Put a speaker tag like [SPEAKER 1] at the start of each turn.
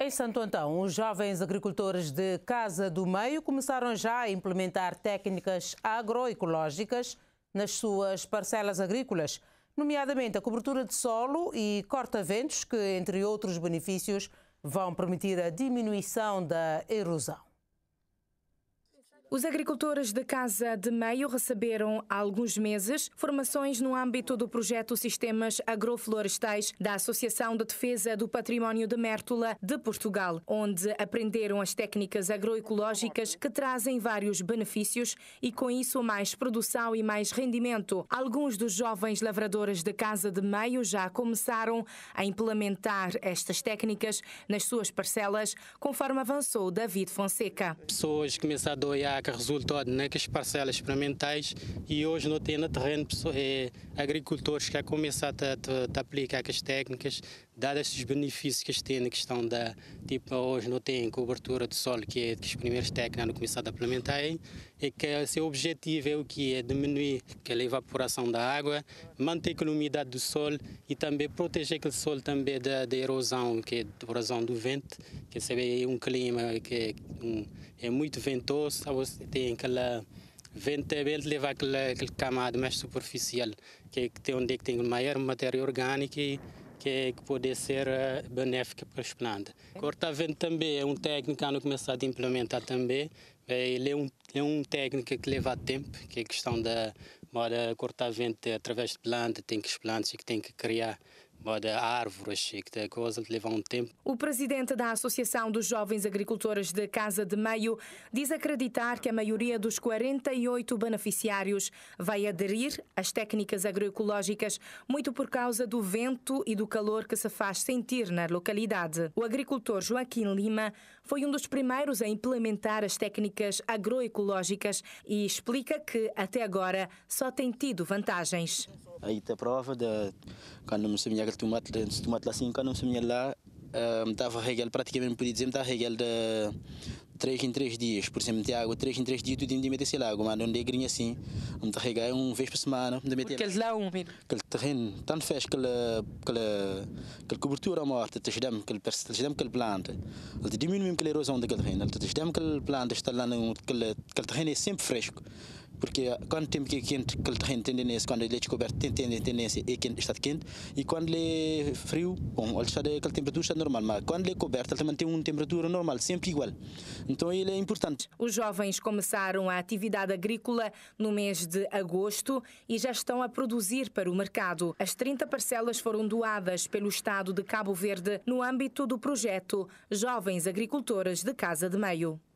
[SPEAKER 1] Em Santo Antão, os jovens agricultores de Casa do Meio começaram já a implementar técnicas agroecológicas nas suas parcelas agrícolas, nomeadamente a cobertura de solo e corta-ventos, que, entre outros benefícios, vão permitir a diminuição da erosão.
[SPEAKER 2] Os agricultores de Casa de Meio receberam há alguns meses formações no âmbito do projeto Sistemas Agroflorestais da Associação de Defesa do Património de Mértola de Portugal, onde aprenderam as técnicas agroecológicas que trazem vários benefícios e, com isso, mais produção e mais rendimento. Alguns dos jovens lavradores de Casa de Meio já começaram a implementar estas técnicas nas suas parcelas, conforme avançou David Fonseca.
[SPEAKER 3] Pessoas começaram a olhar que resultado nas parcelas experimentais e hoje não tem no terreno agricultores que começam a aplicar as técnicas, dados esses benefícios que têm na questão da, tipo, hoje não tem cobertura de solo, que é que as primeiras técnicas não começaram a implementar, e que seu objetivo é o que é diminuir a evaporação da água, manter a umidade do solo e também proteger aquele solo também da erosão, que é a erosão do vento, que é um clima que é muito ventoso, você tem aquela vento leva aquela camada mais superficial, que tem onde tem maior matéria orgânica e que pode ser benéfica para as plantas. Corta-vento também é uma técnica que começar a implementar também. Ele é uma técnica que leva tempo, que é a questão da cortar-vento através de plantas, tem que as plantas que tem que criar árvores, que coisa que leva um tempo.
[SPEAKER 2] O presidente da Associação dos Jovens Agricultores de Casa de Meio diz acreditar que a maioria dos 48 beneficiários vai aderir às técnicas agroecológicas, muito por causa do vento e do calor que se faz sentir na localidade. O agricultor Joaquim Lima foi um dos primeiros a implementar as técnicas agroecológicas e explica que, até agora, só tem tido vantagens.
[SPEAKER 4] Aí está a prova de quando me sabia aquele tomate lá assim, quando me sabia lá, estava a regar praticamente, podia dizer, estava a regar de 3 em 3 dias. Por exemplo, meter água 3 em 3 dias, tu tinha de meter essa água, mas onde é grinha assim, me está a regar uma vez por semana.
[SPEAKER 2] Porque eles lá úmido.
[SPEAKER 4] Aquele terreno, tanto fez aquela cobertura morta, te ajudamos aquela planta, ele te diminui aquela erosão daquele terreno, ele te ajudamos aquela planta, está lá aquele terreno é sempre fresco. Porque quando tem que quente, aquele terreno tem tendência, quando ele é descoberto, tem tendência é quente, está quente, e quando ele é frio, bom, ele está aquela temperatura está normal, mas quando ele é coberto, ele também tem uma temperatura normal, sempre igual. Então ele é importante.
[SPEAKER 2] Os jovens começaram a atividade agrícola no mês de agosto e já estão a produzir para o mercado. As 30 parcelas foram doadas pelo Estado de Cabo Verde no âmbito do projeto Jovens Agricultores de Casa de Meio.